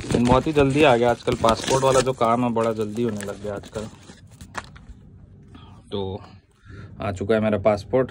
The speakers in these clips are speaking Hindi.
बहुत ही जल्दी आ गया आजकल। पासपोर्ट वाला जो काम है बड़ा जल्दी होने लग गया आजकल। तो आ चुका है मेरा passport.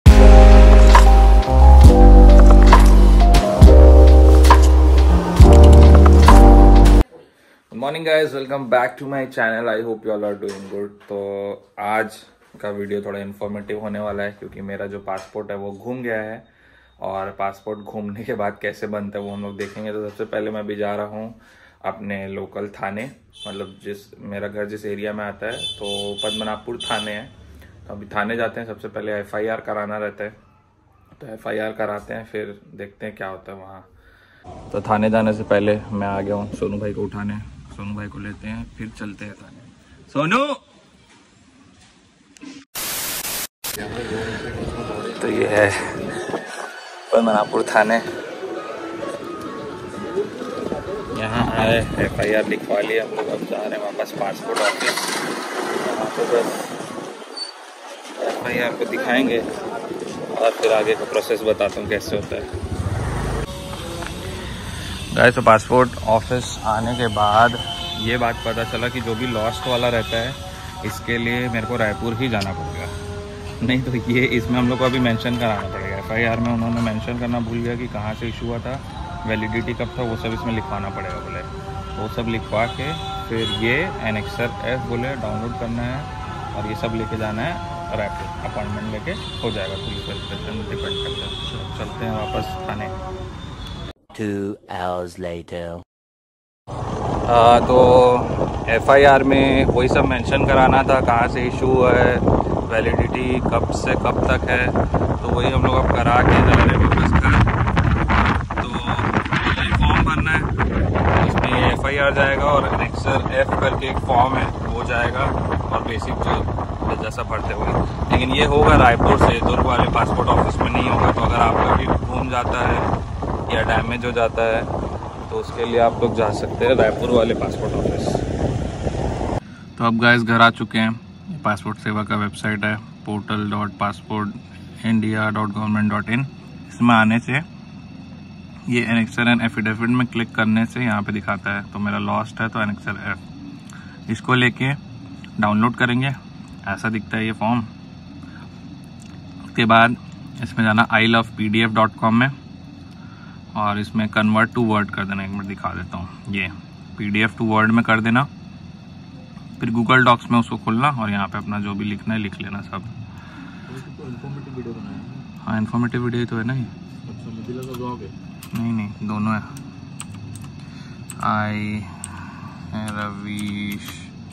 Good morning guys, welcome back to my channel. I hope you all are doing good. तो आज का वीडियो थोड़ा इन्फॉर्मेटिव होने वाला है क्योंकि मेरा जो पासपोर्ट है वो घूम गया है, और पासपोर्ट घूमने के बाद कैसे बनता है वो हम लोग देखेंगे। तो सबसे पहले मैं अभी जा रहा हूँ अपने लोकल थाने, मतलब मेरा घर जिस एरिया में आता है तो पद्मनाभपुर थाने है। तो अभी थाने जाते हैं। सबसे पहले FIR कराना रहता है, तो FIR कराते हैं, फिर देखते हैं क्या होता है वहाँ। तो थाने जाने से पहले मैं आ गया हूँ सोनू भाई को उठाने। सोनू भाई को लेते हैं, फिर चलते हैं थाने। सोनू, तो ये है पद्मनाभपुर थाने। यहाँ आए, FIR लिखवा लिया हम लोग। अब जा रहे हैं वापस पासपोर्ट ऑफिस। वहाँ पे बस FIR को दिखाएंगे और फिर आगे का प्रोसेस बताता हूँ कैसे होता है। गाइस, तो पासपोर्ट ऑफिस आने के बाद ये बात पता चला कि जो भी लॉस्ट वाला रहता है इसके लिए मेरे को रायपुर ही जाना पड़ेगा। नहीं तो ये इसमें हम लोग को अभी मेंशन कराना पड़ेगा। FIR में उन्होंने मेंशन करना भूल गया कि कहाँ से इशू हुआ था, वैलिडिटी कब था, वो सब इसमें लिखवाना पड़ेगा बोले। वो सब लिखवा के फिर ये एनेक्सर F बोले डाउनलोड करना है और ये सब लेके जाना है रायपुर। अपॉइंटमेंट लेके हो जाएगा। पुलिस स्टेशन डिपेंड करता है। चलते हैं वापस थाने। 2 hours later. तो FIR में वही सब मेंशन कराना था, कहाँ से इशू हुआ है, वैलिडिटी कब से कब तक है। तो वही हम लोग अब करा के जा रहे हैं वापस घर। तो यही फॉर्म भरना है, उसमें FIR जाएगा और एनेक्सर F करके एक फॉर्म है वो जाएगा, और बेसिक जो जैसा भरते हुए। लेकिन ये होगा रायपुर से, दुर्ग वाले पासपोर्ट ऑफिस में नहीं होगा। तो अगर आपका भी घूम जाता है या डैमेज हो जाता है तो उसके लिए आप लोग जा सकते हैं रायपुर वाले पासपोर्ट ऑफिस। तो अब गाइस घर आ चुके हैं। पासपोर्ट सेवा का वेबसाइट है portal.passportindia.government.in। इसमें आने से ये एनेक्सर एंड एफिडेविट में क्लिक करने से यहाँ पे दिखाता है। तो मेरा लॉस्ट है तो एनेक्सर F, इसको लेके डाउनलोड करेंगे। ऐसा दिखता है ये फॉर्म। उसके बाद इसमें जाना ilovepdf.com में, और इसमें कन्वर्ट टू वर्ड कर देना। एक मिनट दिखा देता हूँ। ये PDF टू वर्ड में कर देना, फिर गूगल डॉक्स में उसको खोलना और यहाँ पे अपना जो भी लिखना है लिख लेना सब। हाँ, इन्फॉर्मेटिव वीडियो तो है ना ये। नहीं, दोनों है। रवीश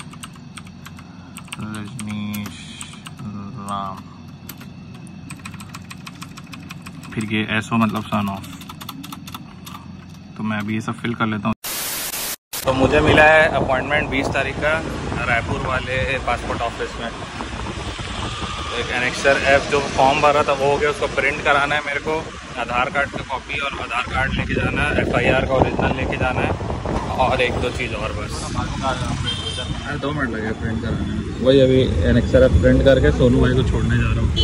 रजनीश राम, फिर ये SO मतलब सन ऑफ। तो मैं अभी ये सब फिल कर लेता हूँ। तो मुझे मिला है अपॉइंटमेंट 20 तारीख का रायपुर वाले पासपोर्ट ऑफिस में। तो एक एनेक्सर F जो फॉर्म भरा था वो हो गया, उसको प्रिंट कराना है मेरे को। आधार कार्ड का कॉपी और आधार कार्ड लेके जाना है। FIR का ओरिजिनल लेके जाना है, और एक दो चीज़ और बस। 2 मिनट लगे प्रिंट कराने में। वही अभी एनेक्सर F प्रिंट करके सोनू भाई को छोड़ने जा रहा हूँ।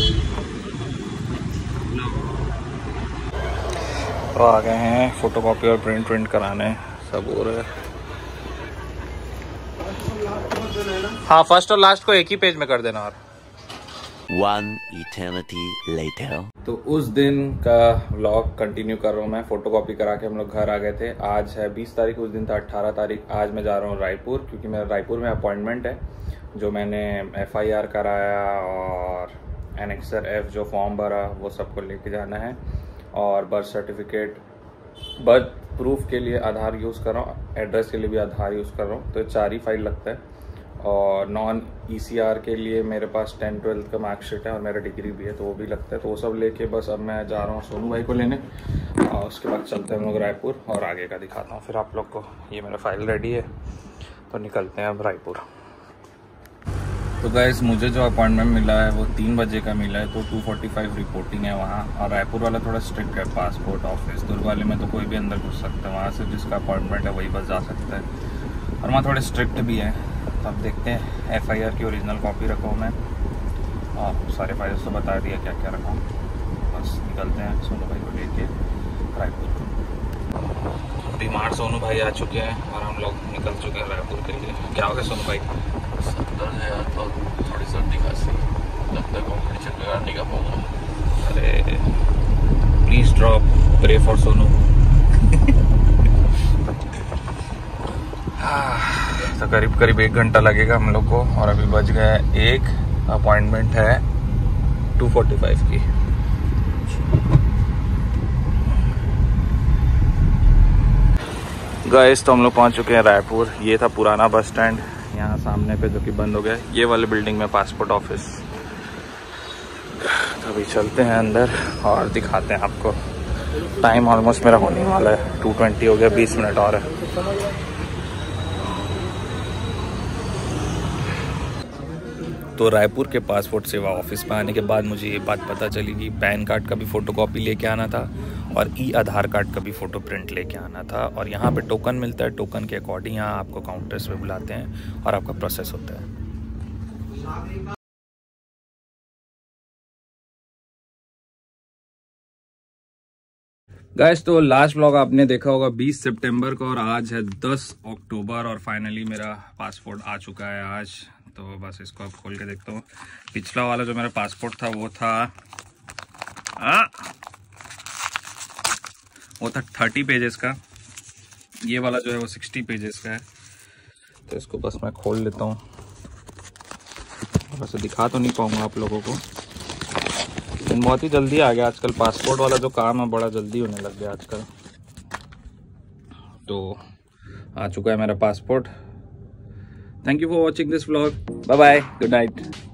तो आ गए हैं, फोटो कॉपी और प्रिंट कराने सब हो रहा है। हाँ, फर्स्ट और लास्ट को एक ही पेज में कर देना। और 1 eternity later. तो उस दिन का व्लॉग कंटिन्यू कर रहा हूँ मैं। फोटो कॉपी करा के हम लोग घर आ गए थे। आज है 20 तारीख, उस दिन था 18 तारीख। आज मैं जा रहा हूँ रायपुर क्योंकि मेरा रायपुर में अपॉइंटमेंट है। जो मैंने FIR कराया और एनेक्सर F जो फॉर्म भरा वो सबको लेके जाना है, और बर्थ सर्टिफिकेट, बर्थ प्रूफ के लिए आधार यूज़ कर रहा हूँ, एड्रेस के लिए भी आधार यूज़ कर रहा हूँ। तो 4 ही फाइल लगता है। और नॉन ECR के लिए मेरे पास 10-12 का मार्कशीट है और मेरा डिग्री भी है, तो वो भी लगता है। तो वो सब लेके बस अब मैं जा रहा हूँ सोनू भाई को लेने, और उसके बाद चलते हैं हम लोग रायपुर और आगे का दिखाता हूँ फिर आप लोग को। ये मेरा फाइल रेडी है, तो निकलते हैं अब रायपुर। तो गाइस, मुझे जो अपॉइंटमेंट मिला है वो 3 बजे का मिला है। तो 2:45 रिपोर्टिंग है वहाँ। और रायपुर वाला थोड़ा स्ट्रिक्ट है पासपोर्ट ऑफिस। दुर्ग वाले में तो कोई भी अंदर घुस सकता है, वहाँ से जिसका अपॉइंटमेंट है वही बस जा सकता है। और वहाँ थोड़े स्ट्रिक्ट भी है। तो अब देखते हैं। FIR की ओरिजिनल कॉपी रखा हूँ मैं, और सारे फाइल्स तो बता दिया क्या क्या रखा हूँ। बस निकलते हैं सोनू भाई को लेके रायपुर। बीमार सोनू भाई आ चुके हैं और हम लोग निकल चुके हैं रायपुर के लिए। क्या हो गया सोनू भाई? दर्द है यार, तो थोड़ी सर्दी खांसी, लगता है कॉम्पिटिशन में यार नहीं कर पाऊंगा। अरे please drop pray for Sonu. तो करीब करीब 1 घंटा लगेगा हम लोग को और अभी बज गए 1। अपॉइंटमेंट है 2:45 की। गाइस तो हम लोग पहुंच चुके हैं रायपुर। ये था पुराना बस स्टैंड, यहाँ सामने पे जो कि बंद हो गया। ये वाले बिल्डिंग में पासपोर्ट ऑफिस। तो अभी चलते हैं अंदर और दिखाते हैं आपको। टाइम ऑलमोस्ट मेरा होने वाला है, 2:20 हो गया, 20 मिनट और है। तो रायपुर के पासपोर्ट सेवा ऑफिस में आने के बाद मुझे ये बात पता चली कि पैन कार्ड का भी फ़ोटोकॉपी लेके आना था और आधार कार्ड का भी फ़ोटो प्रिंट लेके आना था। और यहाँ पे टोकन मिलता है, टोकन के अकॉर्डिंग यहाँ आपको काउंटर्स पे बुलाते हैं और आपका प्रोसेस होता है। गाइस तो लास्ट व्लॉग आपने देखा होगा 20 सितंबर को और आज है 10 अक्टूबर और फाइनली मेरा पासपोर्ट आ चुका है आज। तो बस इसको अब खोल के देखता हूँ। पिछला वाला जो मेरा पासपोर्ट था वो था 30 पेजेस का। ये वाला जो है वो 60 पेजेस का है। तो इसको बस मैं खोल लेता हूँ। वैसे दिखा तो नहीं पाऊंगा आप लोगों को, लेकिन बहुत ही जल्दी आ गया आजकल। पासपोर्ट वाला जो काम है बड़ा जल्दी होने लग गया आजकल। तो आ चुका है मेरा passport. Thank you for watching this vlog. Bye bye, good night.